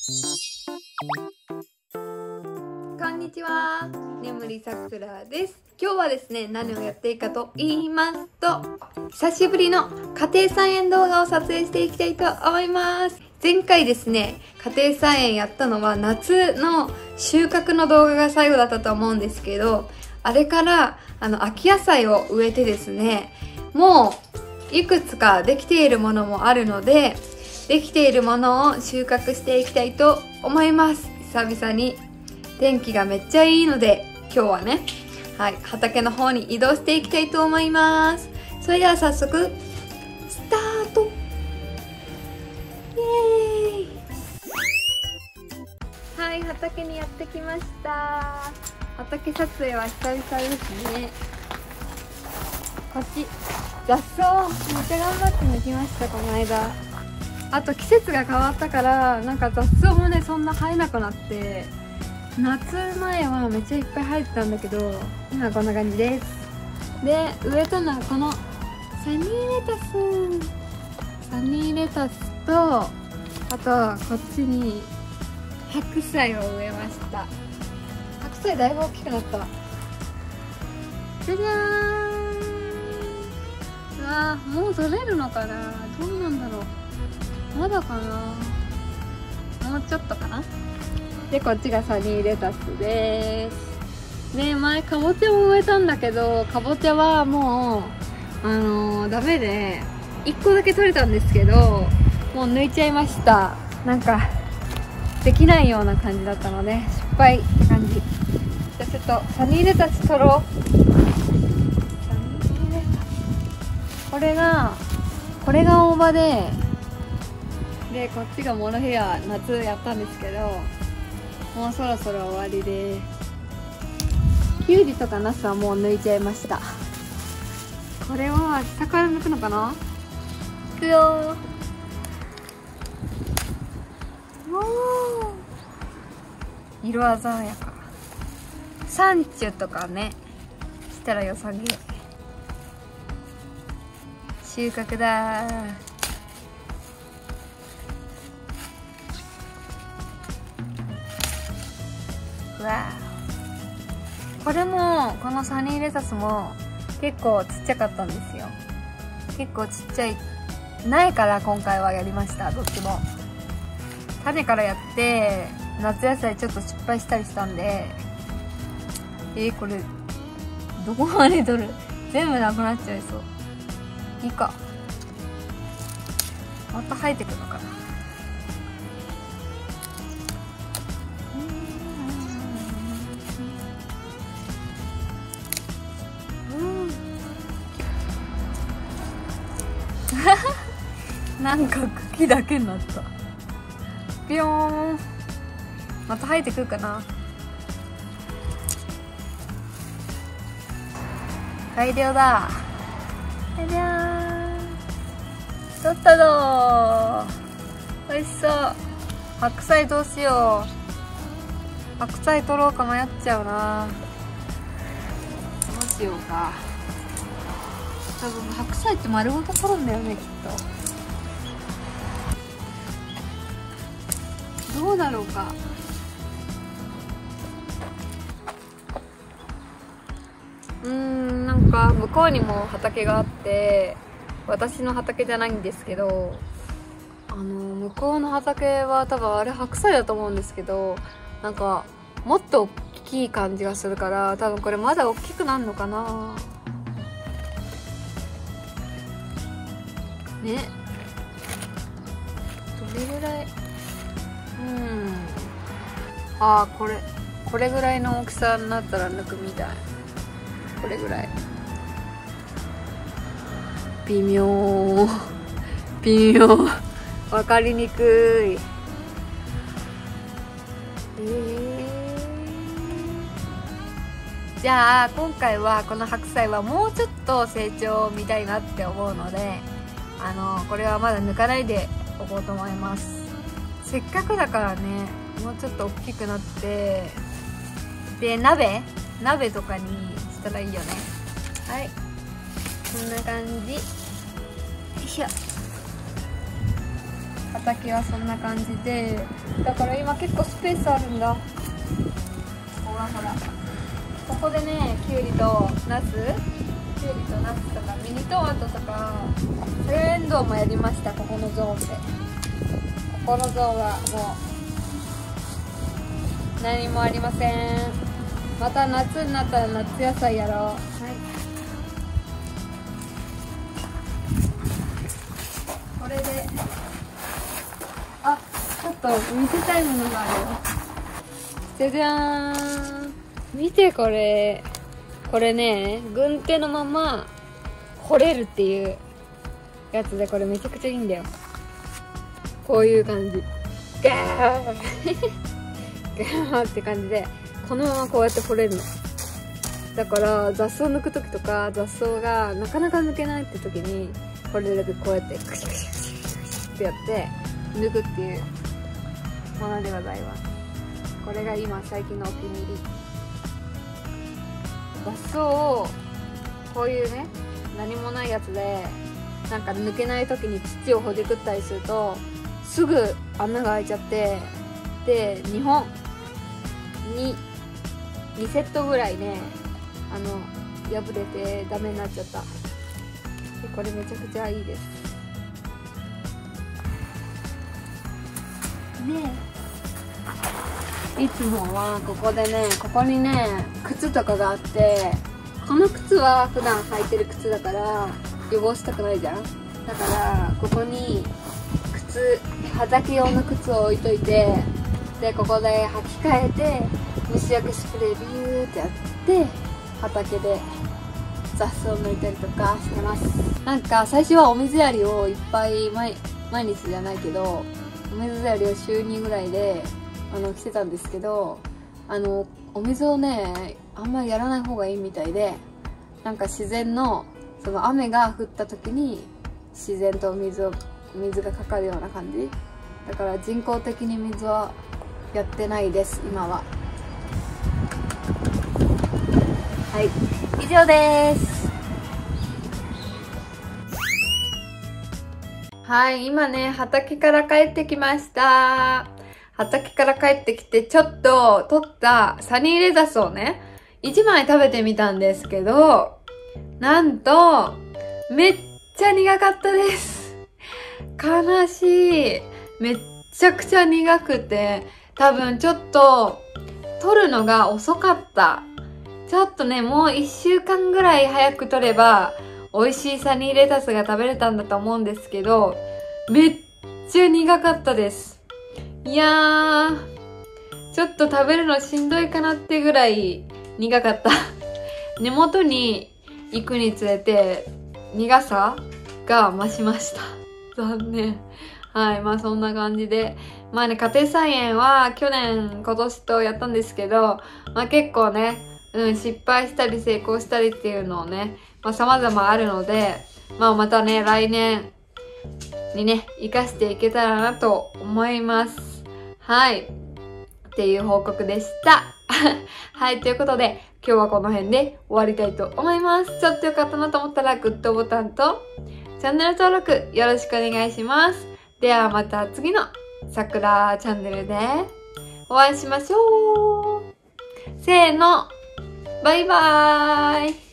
こんにちは、眠りさくらです。今日はですね、何をやっていいかと言いますと、久しぶりの家庭菜園動画を撮影していきたいと思います。前回ですね、家庭菜園やったのは夏の収穫の動画が最後だったと思うんですけど、あれから秋野菜を植えてですね、もういくつかできているものもあるので、できているものを収穫していきたいと思います。久々に天気がめっちゃいいので、今日はね、畑の方に移動していきたいと思います。それでは早速スタート。イエーイ。はい、畑にやってきました。畑撮影は久々ですね。こっち雑草めっちゃ頑張って抜きました、この間。あと季節が変わったから、なんか雑草もねそんな生えなくなって、夏前はめっちゃいっぱい生えてたんだけど、今はこんな感じです。で、植えたのはこのサニーレタスと、あとはこっちに白菜を植えました。白菜だいぶ大きくなった。じゃじゃーん。うわー、もう取れるのかな、どうなんだろう、まだかな、もうちょっとかな。で、こっちがサニーレタスです。で、前かぼちゃも植えたんだけど、かぼちゃはもうダメで1個だけ取れたんですけど、もう抜いちゃいました。なんかできないような感じだったので失敗って感じ。じゃあちょっとサニーレタス取ろう。サニーレタス、これが大葉で、こっちがモロヘア、夏やったんですけど、もうそろそろ終わりです。きゅうりとかナスはもう抜いちゃいました。これは下から抜くのかな。いくよー。おー、色鮮やか。サンチュとかねしたら良さげ。収穫だー。わー、これもこのサニーレタスも結構ちっちゃかったんですよ。結構ちっちゃい苗から今回はやりました。どっちも種からやって、夏野菜ちょっと失敗したりしたんで、これどこまで取る、全部なくなっちゃいそう。いいか、また生えてくるのかな。なんか茎だけになった。ピヨーン。また生えてくるかな。大量だ。じゃじゃーん。取ったぞー。美味しそう。白菜どうしよう。白菜取ろうか迷っちゃうな。どうしようか。多分白菜って丸ごと取るんだよね、きっと。どうだろうか。なんか向こうにも畑があって、私の畑じゃないんですけど、向こうの畑は多分あれ白菜だと思うんですけど、なんかもっと大きい感じがするから、多分これまだ大きくなるのかなね。どれぐらい、あー、これぐらいの大きさになったら抜くみたい。これぐらい。微妙わかりにくい。じゃあ今回はこの白菜はもうちょっと成長を見たいなって思うので、これはまだ抜かないでおこうと思います。せっかくだからね、もうちょっと大きくなって、で鍋とかにしたらいいよね。はい、こんな感じ。よいしょ。 畑はそんな感じで、だから今結構スペースあるんだ。ほらほら、ここでね、きゅうりとナスとかミニトマトとかサヤエンドウもやりました。ここのゾーンで、ここのゾーンはもう何もありません。また夏になったら夏野菜やろう。はい、これでちょっと見せたいものがあるよ。じゃじゃーん、見てこれ。これね、軍手のまま掘れるっていうやつで、これめちゃくちゃいいんだよ。こういう感じ、ガーガーって感じで、このままこうやって掘れるの。だから雑草抜く時とか、雑草がなかなか抜けないって時にこれだけこうやってクシャクシャクシャクシャってやって抜くっていうものでございます。これが今最近のお気に入り。雑草をこういうね、何もないやつでなんか抜けない時に土をほじくったりするとすぐ穴が開いちゃって、で2本2セットぐらいね、破れてダメになっちゃった。でこれめちゃくちゃいいですね。いつもはここでね、ここにね靴とかがあって、この靴は普段履いてる靴だから汚したくないじゃん。だからここに畑用の靴を置いといて、でここで履き替えて虫除けスプレービューってやって畑で雑草を抜いたりとかしてます。なんか最初はお水やりをいっぱい毎日じゃないけど、お水やりを週2ぐらいでしてたんですけど、お水をねあんまりやらない方がいいみたいで、なんか自然のその雨が降った時に自然と水がかかるような感じだから、人工的に水はやってないです今は。はい、以上です。はい、今ね畑から帰ってきました。畑から帰ってきてちょっと取ったサニーレタスをね1枚食べてみたんですけど、なんとめっちゃ苦かったです。悲しい。めっちゃくちゃ苦くて、多分ちょっと取るのが遅かった。ちょっとね、もう1週間ぐらい早く取れば美味しいサニーレタスが食べれたんだと思うんですけど、めっちゃ苦かったです。いやー、ちょっと食べるのしんどいかなってぐらい苦かった。根元に行くにつれて苦さが増しました。残念。はい、まあそんな感じで。まあね、家庭菜園は去年、今年とやったんですけど、まあ結構ね、失敗したり成功したりっていうのをね、まあ様々あるので、まあまたね、来年にね、活かしていけたらなと思います。はい。っていう報告でした。はい、ということで、今日はこの辺で終わりたいと思います。ちょっとよかったなと思ったらグッドボタンとチャンネル登録よろしくお願いします。ではまた次のさくらチャンネルでお会いしましょう。せーの、バイバーイ。